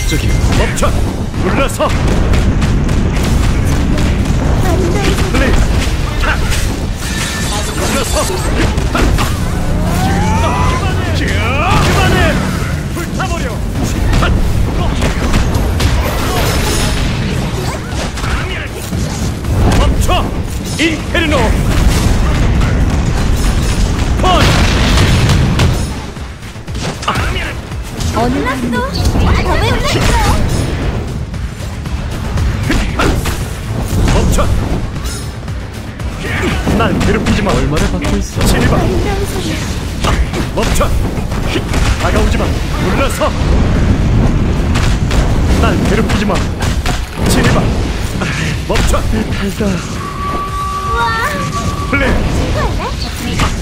저기 멈춰! 물러서! 플레이! 물러서! 그만해! 불타버려! 멈춰! 인페르노! 펀! 언났어? 밤에 올랐어? 멈춰! 날 괴롭히지 마. 얼마나 받고 있어? 진입아. 멈춰! 다가오지 마. 물러서. 날 괴롭히지 마. 진입아. 멈춰. 달다. 와, 플레이. 친구할래?